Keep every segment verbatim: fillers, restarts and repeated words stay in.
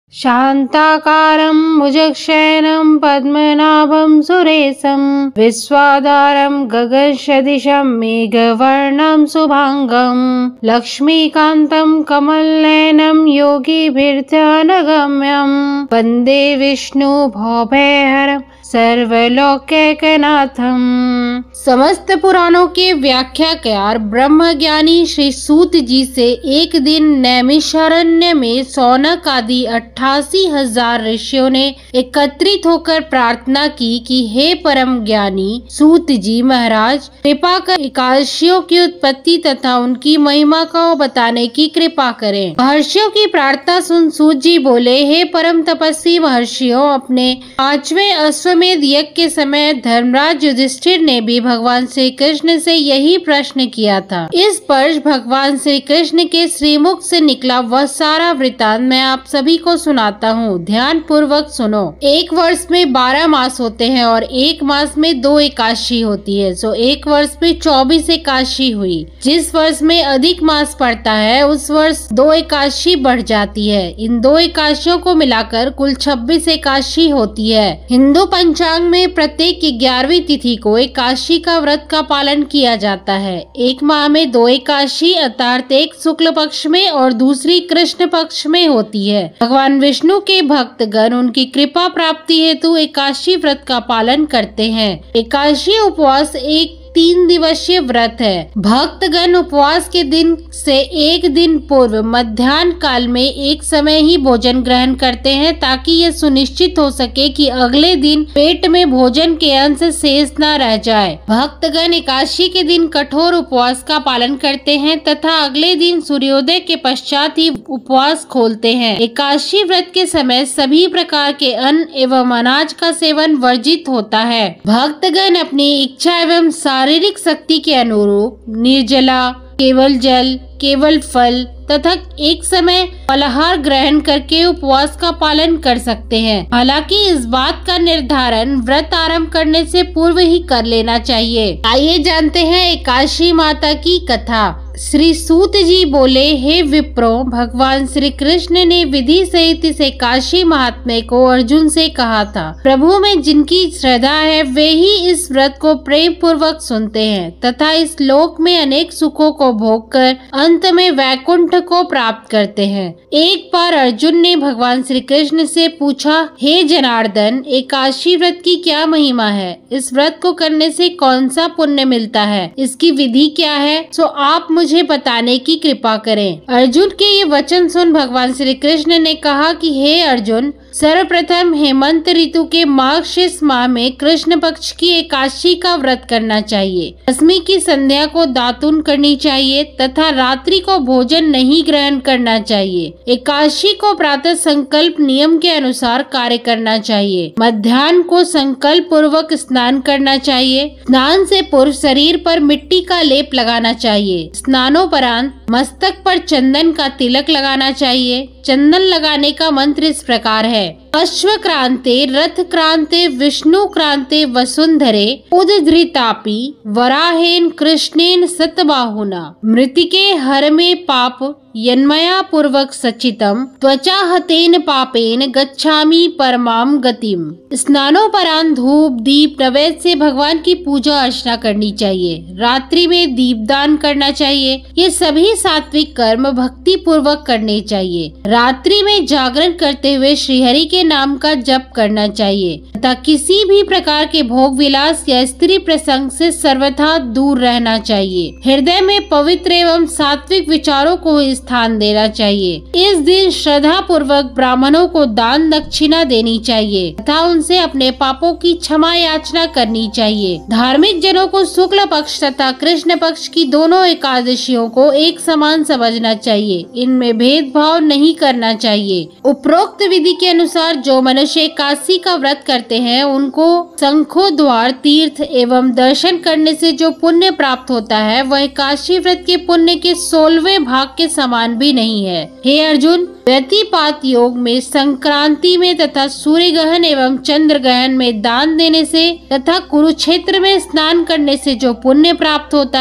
शान्ताकारं भुजगशयनं पद्मनाभं सुरेशं विश्वाधारं गगनसदृशं मेघवर्णं शुभांगं लक्ष्मीकान्तं कमलनयनं योगिभिर्ध्यानगम्यं वन्दे विष्णु भवभयहरं सर्वलोकैकनाथम। समस्त पुराणों के व्याख्याकार ब्रह्मज्ञानी श्री सूत जी से एक दिन नैमिषारण्य में शौनक आदि अट्ठासी हजार ऋषियों ने एकत्रित होकर प्रार्थना की कि हे परम ज्ञानी सूत जी महाराज, कृपा कर एकादशियों की उत्पत्ति तथा उनकी महिमा को बताने की कृपा करें। महर्षियों की प्रार्थना सुन सूत जी बोले, हे परम तपस्वी महर्षियों, अपने पांचवें अश्व यज्ञ के समय धर्मराज युधिष्ठिर ने भी भगवान श्री कृष्ण से यही प्रश्न किया था। इस पर भगवान श्री कृष्ण के श्रीमुख से निकला वह सारा वृतांत मैं आप सभी को सुनाता हूँ, ध्यान पूर्वक सुनो। एक वर्ष में बारह मास होते हैं और एक मास में दो एकादशी होती है, सो एक वर्ष में चौबीस एकादशी हुई। जिस वर्ष में अधिक मास पड़ता है उस वर्ष दो एकादशी बढ़ जाती है। इन दो एकादशियों को मिलाकर कुल छब्बीस एकादशी होती है। हिंदू पंचांग में प्रत्येक ग्यारहवीं तिथि को एकादशी का व्रत का पालन किया जाता है। एक माह में दो एकादशी अर्थात एक शुक्ल पक्ष में और दूसरी कृष्ण पक्ष में होती है। भगवान विष्णु के भक्तगण उनकी कृपा प्राप्ति हेतु एकादशी व्रत का पालन करते हैं। एकादशी उपवास एक तीन दिवसीय व्रत है। भक्तगण उपवास के दिन से एक दिन पूर्व मध्याह्न काल में एक समय ही भोजन ग्रहण करते हैं ताकि यह सुनिश्चित हो सके कि अगले दिन पेट में भोजन के अंश शेष न रह जाए। भक्तगण एकादशी के दिन कठोर उपवास का पालन करते हैं तथा अगले दिन सूर्योदय के पश्चात ही उपवास खोलते हैं। एकादशी व्रत के समय सभी प्रकार के अन्न एवं अनाज का सेवन वर्जित होता है। भक्तगण अपनी इच्छा एवं शारीरिक शक्ति के अनुरूप निर्जला, केवल जल, केवल फल तथा एक समय फलाहार ग्रहण करके उपवास का पालन कर सकते हैं। हालांकि इस बात का निर्धारण व्रत आरंभ करने से पूर्व ही कर लेना चाहिए। आइए जानते हैं एकादशी माता की कथा। श्री सूत जी बोले, हे विप्रो, भगवान श्री कृष्ण ने विधि सहित इस एकादशी महात्म्य को अर्जुन से कहा था। प्रभु में जिनकी श्रद्धा है वे ही इस व्रत को प्रेम पूर्वक सुनते हैं तथा इस लोक में अनेक सुखों को भोग कर अंत में वैकुंठ को प्राप्त करते हैं। एक बार अर्जुन ने भगवान श्री कृष्ण से पूछा, हे जनार्दन, एकादशी व्रत की क्या महिमा है? इस व्रत को करने से कौन सा पुण्य मिलता है? इसकी विधि क्या है? सो आप मुझे बताने की कृपा करें। अर्जुन के ये वचन सुन भगवान श्री कृष्ण ने कहा कि हे अर्जुन, सर्वप्रथम हेमंत ऋतु के मार्गशीर्ष माह में कृष्ण पक्ष की एकादशी का व्रत करना चाहिए। दसवीं की संध्या को दातुन करनी चाहिए तथा रात्रि को भोजन नहीं ग्रहण करना चाहिए। एकादशी को प्रातः संकल्प नियम के अनुसार कार्य करना चाहिए। मध्याह्न को संकल्प पूर्वक स्नान करना चाहिए। स्नान से पूर्व शरीर पर मिट्टी का लेप लगाना चाहिए। स्नानोपरांत मस्तक पर चंदन का तिलक लगाना चाहिए। चंदन लगाने का मंत्र इस प्रकार है, अश्व क्रांते रथ क्रांते विष्णु क्रांते वसुंधरे उद्धृतापि वराहेन कृष्णेन सतबाहुना मृतिके हर में पाप यन्मया पूर्वक सचितम त्वचा हतेन पापेन गच्छामि परमाम गतिम। स्नानोपरांत धूप दीप नैवेद्य से भगवान की पूजा अर्चना करनी चाहिए। रात्रि में दीपदान करना चाहिए। ये सभी सात्विक कर्म भक्ति पूर्वक करने चाहिए। रात्रि में जागरण करते हुए श्रीहरि के नाम का जप करना चाहिए तथा किसी भी प्रकार के भोग विलास या स्त्री प्रसंग से सर्वथा दूर रहना चाहिए। हृदय में पवित्र एवं सात्विक विचारों को स्थान देना चाहिए। इस दिन श्रद्धा पूर्वक ब्राह्मणों को दान दक्षिणा देनी चाहिए तथा उनसे अपने पापों की क्षमा याचना करनी चाहिए। धार्मिक जनों को शुक्ल पक्ष तथा कृष्ण पक्ष की दोनों एकादशियों को एक समान समझना चाहिए। इनमें भेदभाव नहीं करना चाहिए। उपरोक्त विधि के अनुसार जो मनुष्य एकादशी का व्रत करते हैं उनको शंखों द्वार तीर्थ एवं दर्शन करने से जो पुण्य प्राप्त होता है वह एकादशी व्रत के पुण्य के सोलहवें भाग के समान भी नहीं है। हे अर्जुन, व्यतिपात योग में संक्रांति में तथा सूर्य ग्रहण एवं चंद्र ग्रहण में दान देने से तथा कुरुक्षेत्र में स्नान करने से जो पुण्य प्राप्त होता है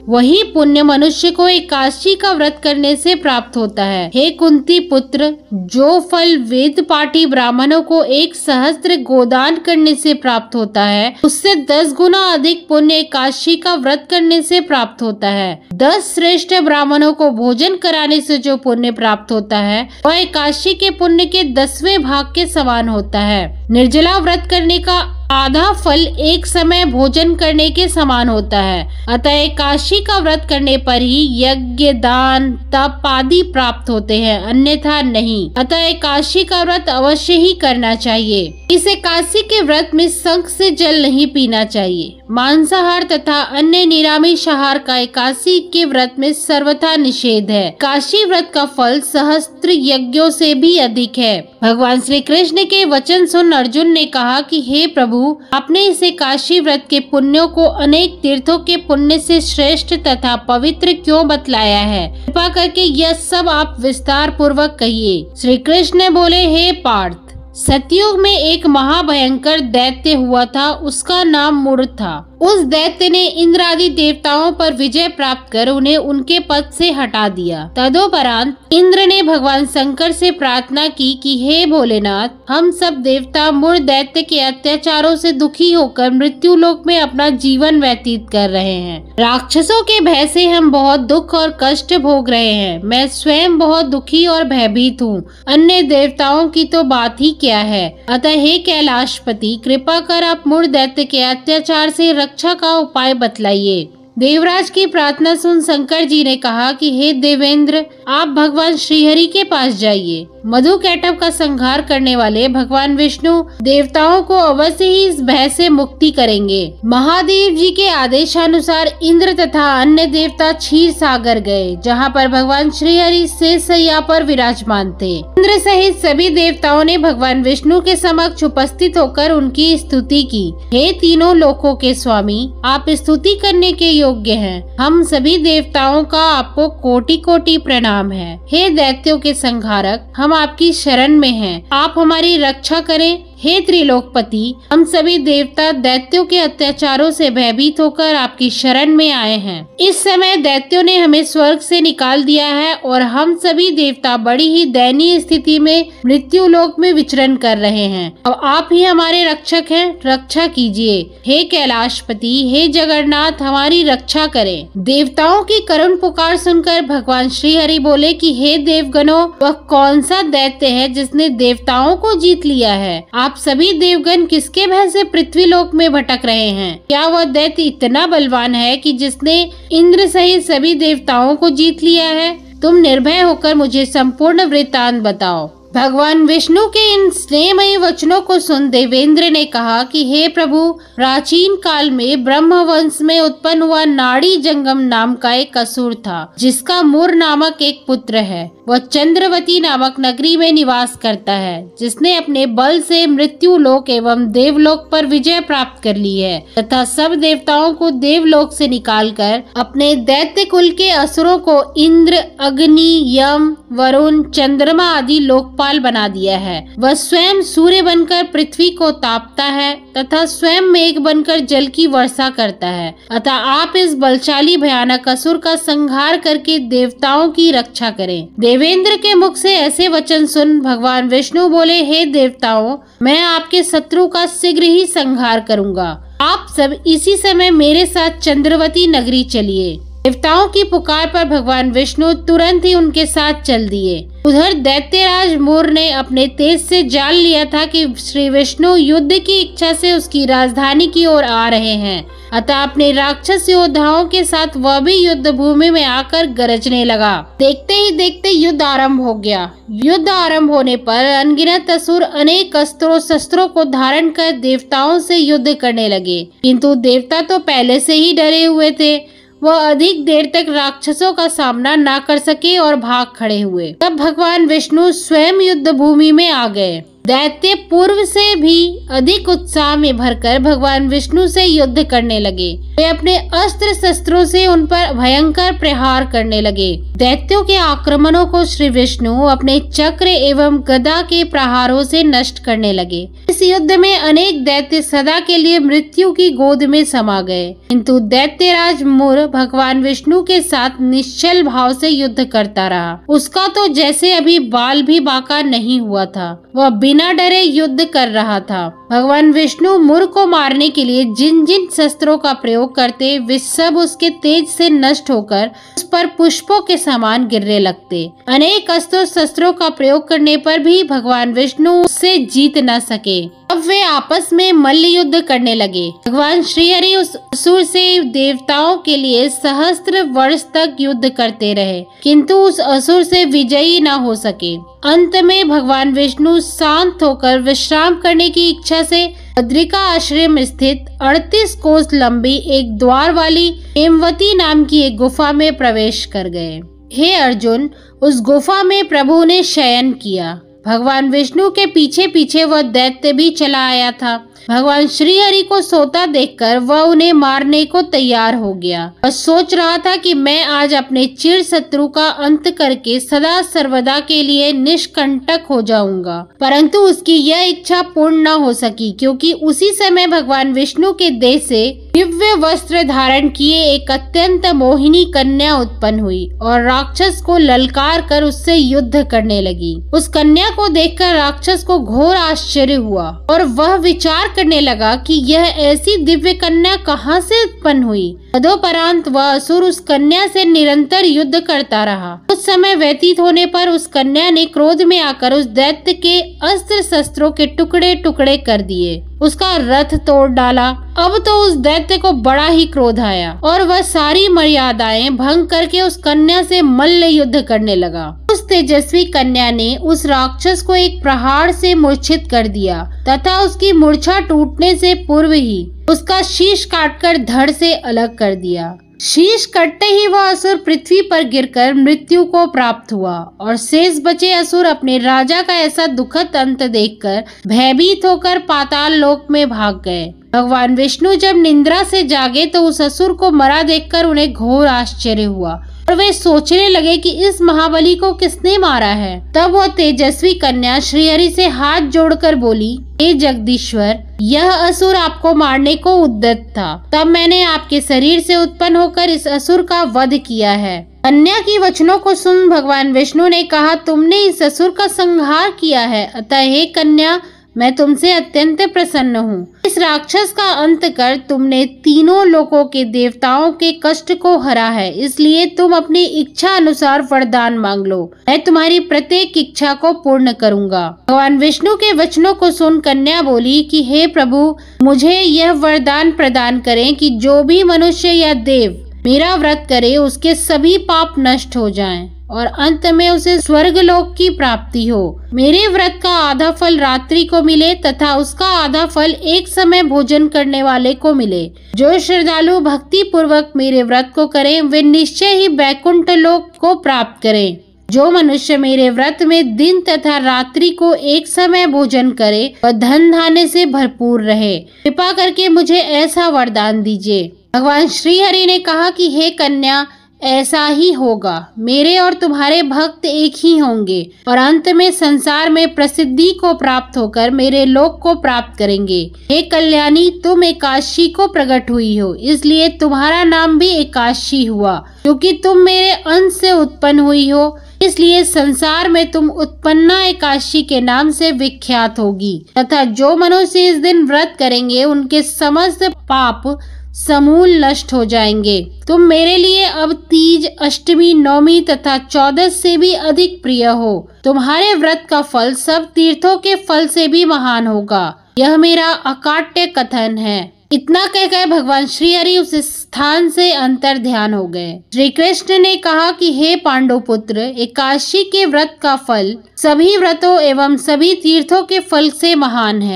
वही पुण्य मनुष्य को एकादशी का व्रत करने से प्राप्त होता है। हे कुंती पुत्र, जो फल वेद पाठी ब्राह्मणों को एक सहस्त्र गोदान करने से प्राप्त होता है, उससे दस गुना अधिक पुण्य एकादशी का व्रत करने से प्राप्त होता है। दस श्रेष्ठ ब्राह्मणों को भोजन कराने से जो पुण्य प्राप्त होता है, वह एकादशी के पुण्य के दसवें भाग के समान होता है। निर्जला व्रत करने का आधा फल एक समय भोजन करने के समान होता है। अतः एकादशी का व्रत करने पर ही यज्ञ, दान, तप आदि प्राप्त होते हैं, अन्यथा नहीं। अतः एकादशी का व्रत अवश्य ही करना चाहिए। इस एकादशी के व्रत में शंख से जल नहीं पीना चाहिए। मांसाहार तथा अन्य निरामिष आहार का एकादशी के व्रत में सर्वथा निषेध है। एकादशी व्रत का फल सहस्त्र यज्ञों से भी अधिक है। भगवान श्री कृष्ण के वचन सुन अर्जुन ने कहा कि हे प्रभु, आपने इस एकादशी व्रत के पुण्यों को अनेक तीर्थों के पुण्य से श्रेष्ठ तथा पवित्र क्यों बतलाया है? कृपा करके यह सब आप विस्तार पूर्वक कहिए। श्री कृष्ण बोले, हे पार्थ, सतयुग में एक महाभयंकर दैत्य हुआ था। उसका नाम मूढ़ था। उस दैत्य ने इंद्र आदि देवताओं पर विजय प्राप्त कर उन्हें उनके पद से हटा दिया। तदोपरांत इंद्र ने भगवान शंकर से प्रार्थना की कि हे भोलेनाथ, हम सब देवता मूढ़ दैत्य के अत्याचारों से दुखी होकर मृत्यु लोक में अपना जीवन व्यतीत कर रहे हैं। राक्षसों के भय से हम बहुत दुख और कष्ट भोग रहे हैं। मैं स्वयं बहुत दुखी और भयभीत हूँ। अन्य देवताओं की तो बात ही क्या है। अतः हे कैलाशपति, कृपा कर आप मूढ़ दैत्य के अत्याचार से रक्षा का उपाय बतलाइए। देवराज की प्रार्थना सुन शंकर जी ने कहा कि हे देवेंद्र, आप भगवान श्रीहरि के पास जाइए। मधु कैटभ का संहार करने वाले भगवान विष्णु देवताओं को अवश्य ही इस भय से मुक्ति करेंगे। महादेव जी के आदेशानुसार इंद्र तथा अन्य देवता क्षीर सागर गए, जहाँ पर भगवान श्रीहरि शेषशय्या पर विराजमान थे। इंद्र सहित सभी देवताओं ने भगवान विष्णु के समक्ष उपस्थित होकर उनकी स्तुति की। हे तीनों लोकों के स्वामी, आप स्तुति करने के योग्य हैं। हम सभी देवताओं का आपको कोटि कोटि प्रणाम है। हे दैत्यों के संहारक, हम आपकी शरण में हैं। आप हमारी रक्षा करें। हे त्रिलोकपति, हम सभी देवता दैत्यों के अत्याचारों से भयभीत होकर आपकी शरण में आए हैं। इस समय दैत्यों ने हमें स्वर्ग से निकाल दिया है और हम सभी देवता बड़ी ही दयनीय स्थिति में मृत्यु लोक में विचरण कर रहे हैं। अब आप ही हमारे रक्षक हैं, रक्षा कीजिए। हे कैलाशपति, हे जगन्नाथ, हमारी रक्षा करें। देवताओं की करुण पुकार सुनकर भगवान श्री हरि बोले कि हे देवगणों, वह कौन सा दैत्य है जिसने देवताओं को जीत लिया है? आप सभी देवगण किसके भय से पृथ्वी लोक में भटक रहे हैं? क्या वह दैत्य इतना बलवान है कि जिसने इंद्र सहित सभी देवताओं को जीत लिया है? तुम निर्भय होकर मुझे संपूर्ण वृत्तांत बताओ। भगवान विष्णु के इन स्नेहमयी वचनों को सुन देवेंद्र ने कहा कि हे प्रभु, प्राचीन काल में ब्रह्म वंश में उत्पन्न हुआ नाड़ी जंगम नाम का एक असुर था, जिसका मूर नामक एक पुत्र है। वह चंद्रवती नामक नगरी में निवास करता है, जिसने अपने बल से मृत्यु लोक एवं देवलोक पर विजय प्राप्त कर ली है तथा सब देवताओं को देवलोक से निकालकर अपने दैत्य कुल के असुरों को इंद्र, अग्नि, यम, वरुण, चंद्रमा आदि लोकपाल बना दिया है। वह स्वयं सूर्य बनकर पृथ्वी को तापता है तथा स्वयं मेघ बनकर जल की वर्षा करता है। अतः आप इस बलशाली भयानक असुर का संहार करके देवताओं की रक्षा करें। देवेंद्र के मुख से ऐसे वचन सुन भगवान विष्णु बोले, हे देवताओं, मैं आपके शत्रु का शीघ्र ही संहार करूंगा। आप सब इसी समय मेरे साथ चंद्रवती नगरी चलिए। देवताओं की पुकार पर भगवान विष्णु तुरंत ही उनके साथ चल दिए। उधर दैत्यराज मूर ने अपने तेज से जान लिया था कि श्री विष्णु युद्ध की इच्छा से उसकी राजधानी की ओर आ रहे हैं। अतः अपने राक्षस योद्धाओं के साथ वह भी युद्ध भूमि में आकर गरजने लगा। देखते ही देखते युद्ध आरंभ हो गया। युद्ध आरंभ होने पर अनगिनत असुर अनेक अस्त्रों शस्त्रों को धारण कर देवताओं से युद्ध करने लगे, किंतु देवता तो पहले से ही डरे हुए थे। वह अधिक देर तक राक्षसों का सामना ना कर सके और भाग खड़े हुए। तब भगवान विष्णु स्वयं युद्ध भूमि में आ गए। दैत्य पूर्व से भी अधिक उत्साह में भरकर भगवान विष्णु से युद्ध करने लगे। वे अपने अस्त्र शस्त्रों से उन पर भयंकर प्रहार करने लगे। दैत्यों के आक्रमणों को श्री विष्णु अपने चक्र एवं गदा के प्रहारों से नष्ट करने लगे। इस युद्ध में अनेक दैत्य सदा के लिए मृत्यु की गोद में समा गए, किंतु दैत्यराज मुर भगवान विष्णु के साथ निश्चल भाव से युद्ध करता रहा। उसका तो जैसे अभी बाल भी बांका नहीं हुआ था, वह बिना डरे युद्ध कर रहा था। भगवान विष्णु मुर को मारने के लिए जिन जिन शस्त्रों का प्रयोग करते, वे सब उसके तेज से नष्ट होकर उस पर पुष्पों के समान गिरने लगते। अनेक अस्त्र शस्त्रों का प्रयोग करने पर भी भगवान विष्णु उससे जीत न सके। अब वे आपस में मल्ल युद्ध करने लगे। भगवान श्रीहरि उस असुर से देवताओं के लिए सहस्त्र वर्ष तक युद्ध करते रहे, किंतु उस असुर से विजयी न हो सके। अंत में भगवान विष्णु शांत होकर विश्राम करने की इच्छा से बद्रिका आश्रम स्थित अड़तीस कोस लंबी एक द्वार वाली हेमवती नाम की एक गुफा में प्रवेश कर गए। हे अर्जुन, उस गुफा में प्रभु ने शयन किया। भगवान विष्णु के पीछे पीछे वह दैत्य भी चला आया था। भगवान श्री हरि को सोता देखकर वह उन्हें मारने को तैयार हो गया। वह सोच रहा था कि मैं आज अपने चिर शत्रु का अंत करके सदा सर्वदा के लिए निष्कंटक हो जाऊंगा, परंतु उसकी यह इच्छा पूर्ण न हो सकी, क्योंकि उसी समय भगवान विष्णु के देह से दिव्य वस्त्र धारण किए एक अत्यंत मोहिनी कन्या उत्पन्न हुई और राक्षस को ललकार कर उससे युद्ध करने लगी। उस कन्या को देखकर राक्षस को घोर आश्चर्य हुआ और वह विचार करने लगा कि यह ऐसी दिव्य कन्या कहाँ से उत्पन्न हुई। तदोपरांत वह असुर उस कन्या से निरंतर युद्ध करता रहा। कुछ समय व्यतीत होने पर उस कन्या ने क्रोध में आकर उस दैत्य के अस्त्र शस्त्रों के टुकड़े टुकड़े कर दिए, उसका रथ तोड़ डाला। अब तो उस दैत्य को बड़ा ही क्रोध आया और वह सारी मर्यादाएं भंग करके उस कन्या से मल्ल युद्ध करने लगा। उस तेजस्वी कन्या ने उस राक्षस को एक प्रहार से मूर्छित कर दिया तथा उसकी मूर्छा टूटने से पूर्व ही उसका शीश काटकर धड़ से अलग कर दिया। शीश कटते ही वह असुर पृथ्वी पर गिरकर मृत्यु को प्राप्त हुआ और शेष बचे असुर अपने राजा का ऐसा दुखद अंत देखकर भयभीत होकर पाताल लोक में भाग गए। भगवान विष्णु जब निद्रा से जागे तो उस असुर को मरा देखकर उन्हें घोर आश्चर्य हुआ और वे सोचने लगे कि इस महाबली को किसने मारा है। तब वह तेजस्वी कन्या श्रीहरि से हाथ जोड़कर बोली, हे जगदीश्वर, यह असुर आपको मारने को उद्यत था, तब मैंने आपके शरीर से उत्पन्न होकर इस असुर का वध किया है। कन्या की वचनों को सुन भगवान विष्णु ने कहा, तुमने इस असुर का संहार किया है, अतः हे कन्या, मैं तुमसे अत्यंत प्रसन्न हूँ। इस राक्षस का अंत कर तुमने तीनों लोकों के देवताओं के कष्ट को हरा है, इसलिए तुम अपनी इच्छा अनुसार वरदान मांग लो, मैं तुम्हारी प्रत्येक इच्छा को पूर्ण करूंगा। भगवान विष्णु के वचनों को सुन कन्या बोली कि हे प्रभु, मुझे यह वरदान प्रदान करें कि जो भी मनुष्य या देव मेरा व्रत करे उसके सभी पाप नष्ट हो जाएं और अंत में उसे स्वर्ग लोक की प्राप्ति हो। मेरे व्रत का आधा फल रात्रि को मिले तथा उसका आधा फल एक समय भोजन करने वाले को मिले। जो श्रद्धालु भक्ति पूर्वक मेरे व्रत को करें वे निश्चय ही वैकुंठ लोक को प्राप्त करें। जो मनुष्य मेरे व्रत में दिन तथा रात्रि को एक समय भोजन करे वह धन धान्य से भरपूर रहे। कृपा करके मुझे ऐसा वरदान दीजिए। भगवान श्री हरि ने कहा कि हे कन्या, ऐसा ही होगा। मेरे और तुम्हारे भक्त एक ही होंगे और अंत में संसार में प्रसिद्धि को प्राप्त होकर मेरे लोक को प्राप्त करेंगे। हे कल्याणी, तुम एकादशी को प्रकट हुई हो, इसलिए तुम्हारा नाम भी एकादशी हुआ। क्योंकि तुम मेरे अंश से उत्पन्न हुई हो, इसलिए संसार में तुम उत्पन्ना एकादशी के नाम से विख्यात होगी। तथा जो मनुष्य इस दिन व्रत करेंगे उनके समस्त पाप समूल नष्ट हो जाएंगे। तुम मेरे लिए अब तीज, अष्टमी, नवमी तथा चौदस से भी अधिक प्रिय हो। तुम्हारे व्रत का फल सब तीर्थों के फल से भी महान होगा। यह मेरा अकाट्य कथन है। इतना कहकर भगवान श्री हरि उस स्थान से अंतर ध्यान हो गए। श्री कृष्ण ने कहा कि हे पांडु पुत्र, एकादशी के व्रत का फल सभी व्रतों एवं सभी तीर्थों के फल से महान है।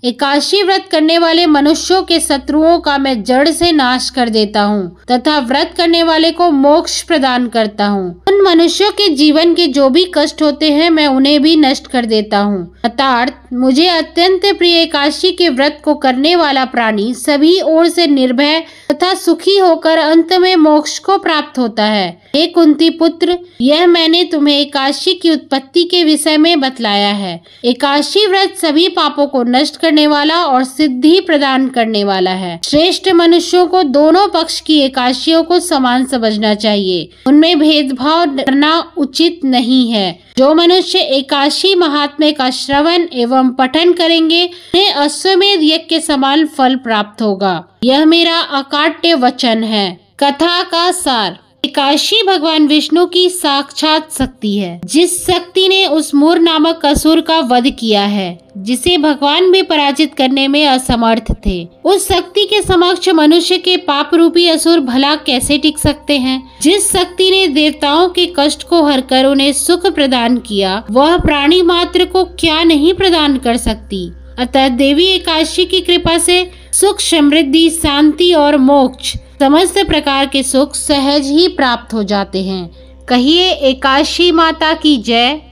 एकादशी व्रत करने वाले मनुष्यों के शत्रुओं का मैं जड़ से नाश कर देता हूँ तथा व्रत करने वाले को मोक्ष प्रदान करता हूँ। उन मनुष्यों के जीवन के जो भी कष्ट होते हैं मैं उन्हें भी नष्ट कर देता हूँ। अर्थात मुझे अत्यंत प्रिय एकादशी के व्रत को करने वाला प्राणी सभी ओर से निर्भय तथा सुखी होकर अंत में मोक्ष को प्राप्त होता है। हे कुंती पुत्र, यह मैंने तुम्हें एकादशी की उत्पत्ति के विषय में बतलाया है। एकादशी व्रत सभी पापों को नष्ट करने वाला और सिद्धि प्रदान करने वाला है। श्रेष्ठ मनुष्यों को दोनों पक्ष की एकादशियों को समान समझना चाहिए, उनमें भेदभाव करना उचित नहीं है। जो मनुष्य एकादशी महात्म्य का श्रवण एवं पठन करेंगे उन्हें अश्वमेध यज्ञ के समान फल प्राप्त होगा। यह मेरा अकाट्य वचन है। कथा का सार। एकादशी भगवान विष्णु की साक्षात शक्ति है, जिस शक्ति ने उस मूर नामक असुर का वध किया है, जिसे भगवान भी पराजित करने में असमर्थ थे। उस शक्ति के समक्ष मनुष्य के पाप रूपी असुर भला कैसे टिक सकते हैं। जिस शक्ति ने देवताओं के कष्ट को हरकर उन्हें सुख प्रदान किया, वह प्राणी मात्र को क्या नहीं प्रदान कर सकती। अतः देवी एकादशी की कृपा से सुख, समृद्धि, शांति और मोक्ष समस्त प्रकार के सुख सहज ही प्राप्त हो जाते हैं। कहिए एकादशी माता की जय।